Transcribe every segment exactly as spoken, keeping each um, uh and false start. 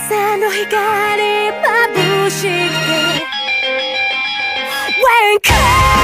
朝の光眩しくて When come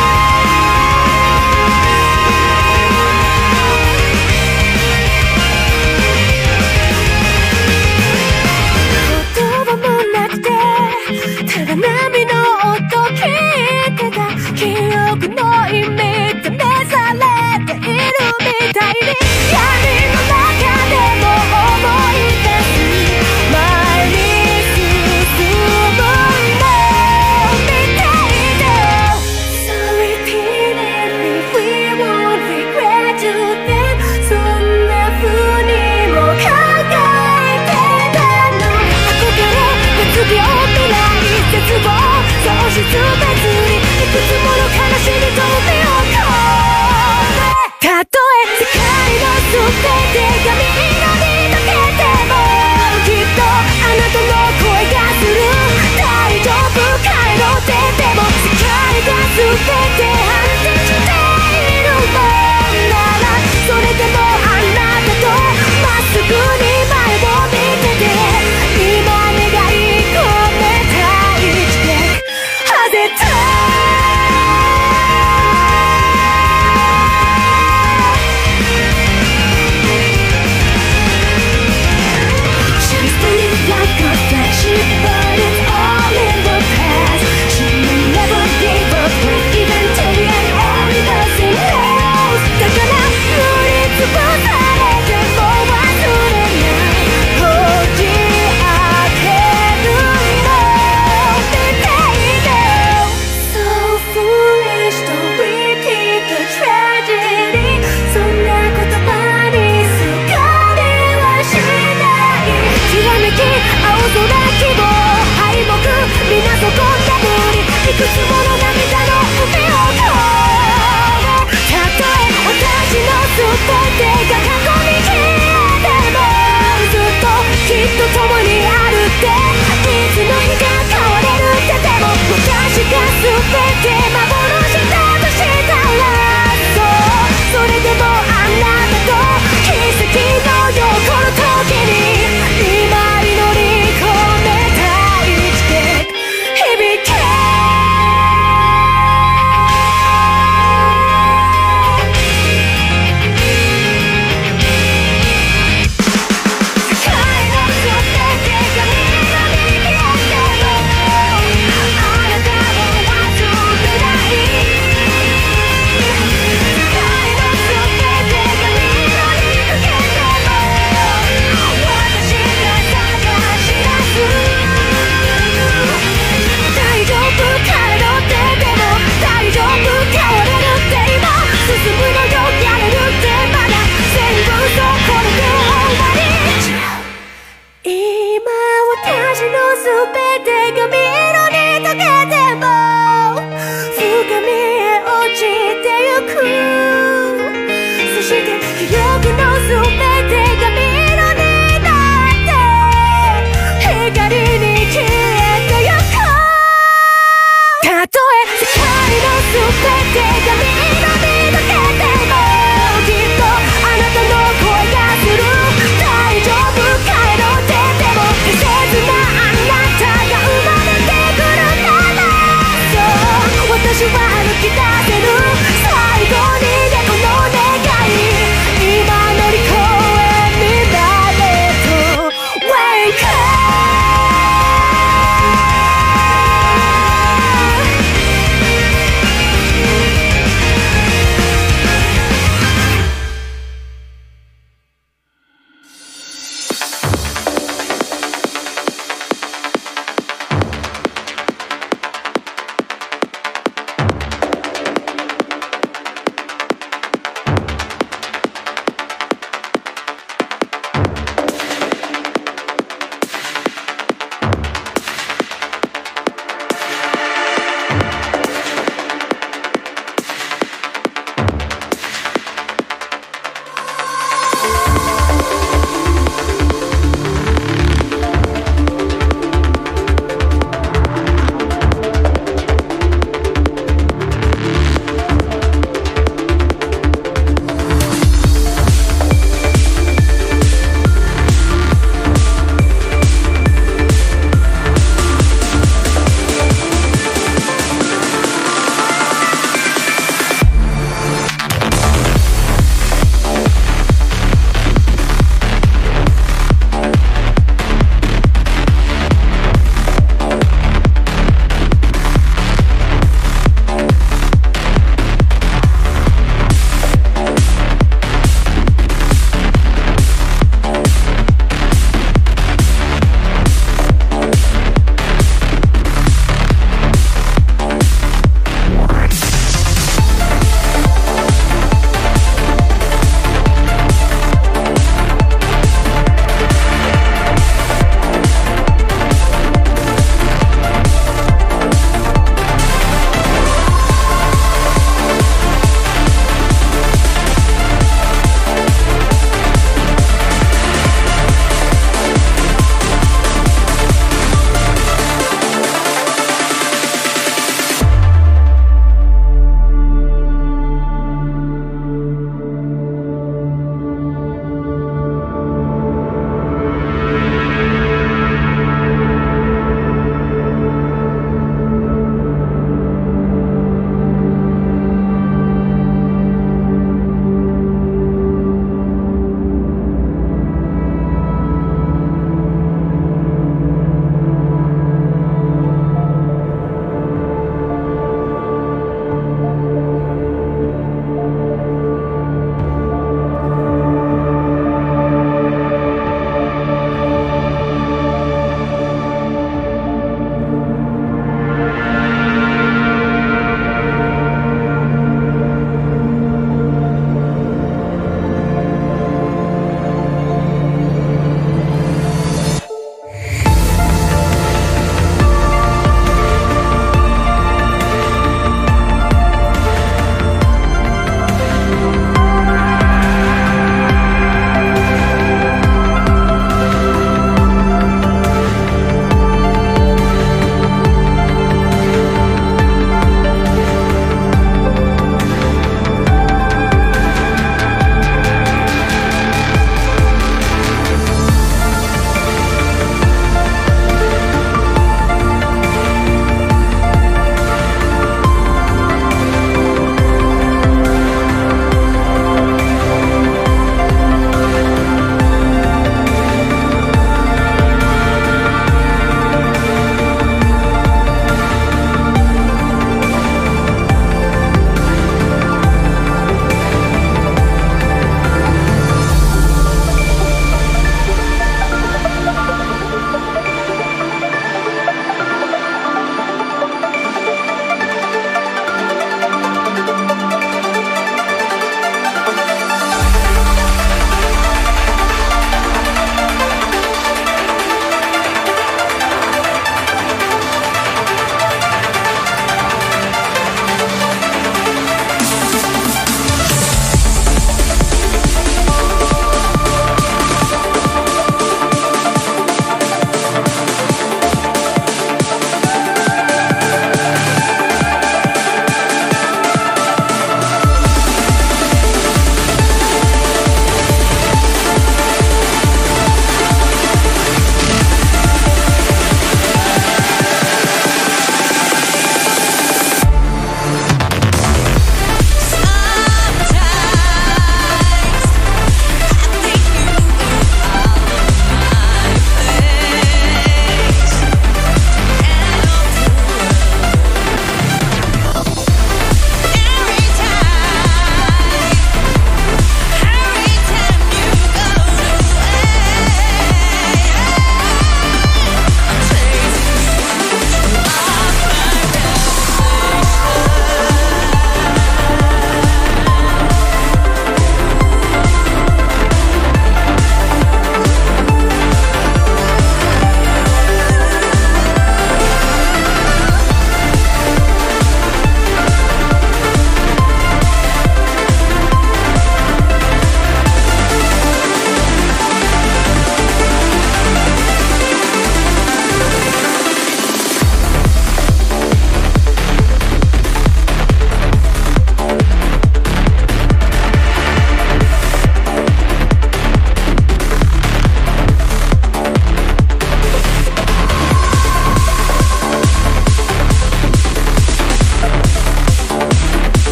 言葉もなくてただ波の音聞いてた記憶の意味で試されているみたいに闇の中でも思い出す前に進むのみたいだ So repeatedly we won't regret you then そんな風にも考えてたの憧れうつ病未来絶望喪失別にいくつもの悲しみと目を込めたとえ世界の全てが緑に溶けてもきっとあなたの声がする大丈夫帰ろうってでも世界が全て反転しているもんならそれでもあなたとまっすぐに前を見てて今願い込めたい地で果てたいくつもの涙の海を越えたとえ私の全てが過去に消えてもずっときっと共にあるっていつの日か変われるってでも私が全て幻だとしたらそうそれでもあなたと奇跡のようこの時に今祈り込めたい地で響け全てがミイロに溶けても深みへ落ちてゆくそして記憶の全てがミイロになって光に消えてゆくたとえ世界の全てがミイロに溶けてもきっとあなたの声がする大丈夫帰ろうってでも大切な私は歩き出せる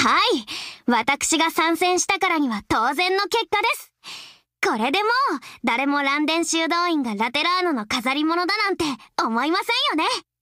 はい。私が参戦したからには当然の結果です。これでもう、誰もランデン修道院がラテラーノの飾り物だなんて思いませんよね。